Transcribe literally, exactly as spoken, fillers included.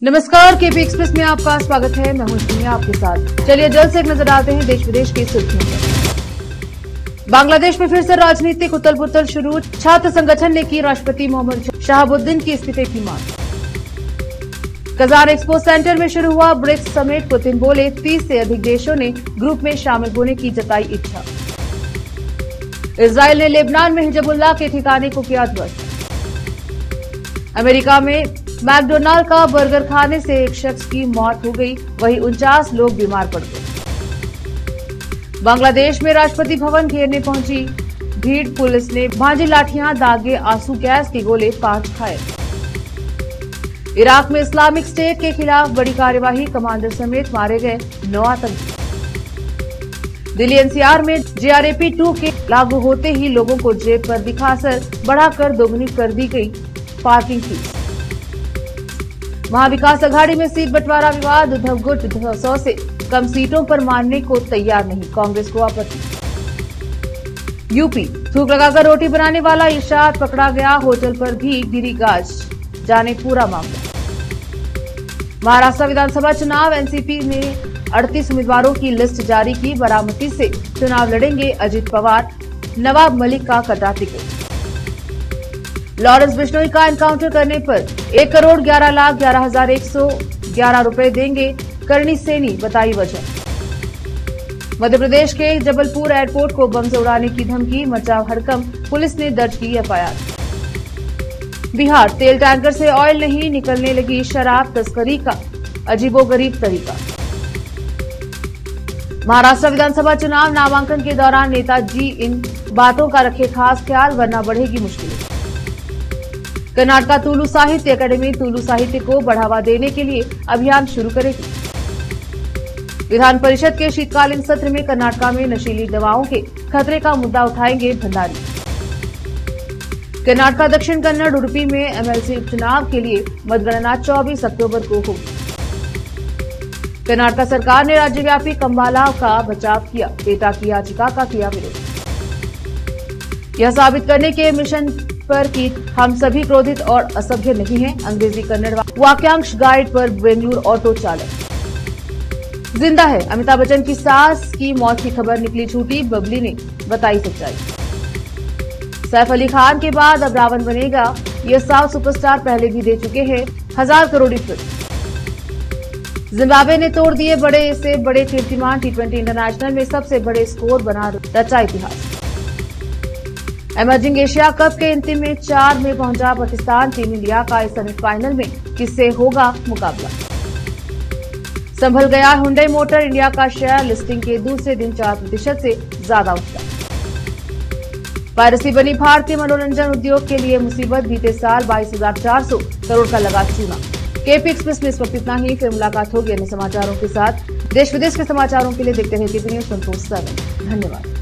नमस्कार, KP express में आपका स्वागत है। मैं हूं सोनिया आपके साथ। चलिए जल्द से एक नजर डालते हैं देश विदेश की सुर्खियों पर। बांग्लादेश में फिर से राजनीतिक उथल पुथल शुरू। छात्र संगठन ने की राष्ट्रपति मोहम्मद शहाबुद्दीन की इस्तीफे की मांग। कजान एक्सपो सेंटर में शुरू हुआ ब्रिक्स समिट। पुतिन बोले तीस से अधिक देशों ने ग्रुप में शामिल होने की जताई इच्छा। इजरायल ने लेबनान में हिजबुल्लाह के ठिकाने को किया ध्वस्त। अमेरिका में मैकडोनाल्ड का बर्गर खाने से एक शख्स की मौत हो गई, वहीं उनचास लोग बीमार पड़ गए। बांग्लादेश में राष्ट्रपति भवन घेरने पहुंची भीड़। पुलिस ने भांजी लाठियां, दागे, आंसू गैस के गोले, पांच घायल। इराक में इस्लामिक स्टेट के खिलाफ बड़ी कार्यवाही। कमांडर समेत मारे गए नौ आतंकी। दिल्ली एनसीआर में जीआरएपी टू के लागू होते ही लोगों को जेब पर दिखा असर बढ़ाकर दोगुनी कर दी गई पार्किंग फीस। महाविकास अघाड़ी में सीट बंटवारा विवाद। उद्धव गुट सौ से कम सीटों पर मानने को तैयार नहीं, कांग्रेस को आपत्ति। यूपी थूक लगाकर रोटी बनाने वाला इरशाद पकड़ा गया। होटल पर भी गिरी गाज, जाने पूरा मामला। महाराष्ट्र विधानसभा चुनाव। एनसीपी ने अड़तीस उम्मीदवारों की लिस्ट जारी की। बारामती से चुनाव लड़ेंगे अजित पवार। नवाब मलिक का कटा टिकट। लॉरेंस बिश्नोई का एनकाउंटर करने पर एक करोड़ ग्यारह लाख ग्यारह हजार एक सौ ग्यारह रुपए देंगे, करणी सेनी बताई वजह। मध्य प्रदेश के जबलपुर एयरपोर्ट को बम से उड़ाने की धमकी, मचा हड़कंप। पुलिस ने दर्ज की एफआईआर। बिहार तेल टैंकर से ऑयल नहीं, निकलने लगी शराब तस्करी का अजीबोगरीब तरीका। महाराष्ट्र विधानसभा चुनाव। नामांकन के दौरान नेताजी इन बातों का रखे खास ख्याल, वरना बढ़ेगी मुश्किलें। कर्नाटका तुलु साहित्य अकादमी तुलु साहित्य को बढ़ावा देने के लिए अभियान शुरू करेगी। विधान परिषद के शीतकालीन सत्र में कर्नाटका में नशीली दवाओं के खतरे का मुद्दा उठाएंगे भंडारी। कर्नाटका दक्षिण कन्नड़ उडुपी में एमएलसी उपचुनाव के लिए मतगणना चौबीस अक्टूबर को होगी। कर्नाटका सरकार ने राज्यव्यापी कंबाला का बचाव किया। बेटा की याचिका का किया विरोध। यह साबित करने के मिशन पर कि हम सभी क्रोधित और असभ्य नहीं हैं। अंग्रेजी कन्नड़ वाक्यांश गाइड पर बेंगलुरु ऑटो चालक जिंदा है। अमिताभ बच्चन की सास की मौत की खबर निकली झूठी, बबली ने बताई सच्चाई। सैफ अली खान के बाद अब रावण बनेगा, ये साउथ सुपरस्टार पहले भी दे चुके हैं हजार करोड़ फिल्म। जिम्बाब्वे ने तोड़ दिए बड़े से बड़े कीर्तिमान। टी ट्वेंटी इंटरनेशनल में सबसे बड़े स्कोर बना रचा इतिहास। इमर्जिंग एशिया कप के अंतिम में चार में पहुंचा पाकिस्तान। टीम इंडिया का इस सेमीफाइनल में किससे होगा मुकाबला। संभल गया हुंडई मोटर इंडिया का शेयर। लिस्टिंग के दूसरे दिन चार प्रतिशत से ज्यादा उठा। पायरेसी बनी भारतीय मनोरंजन उद्योग के लिए मुसीबत। बीते साल बाईस हजार चार सौ करोड़ का लगा चूना। केपी एक्सप्रेस में इस वक्त इतना ही। फिर मुलाकात होगी अन्य समाचारों के साथ। देश विदेश के समाचारों के लिए देखते रहिए KP news twenty four seven. धन्यवाद।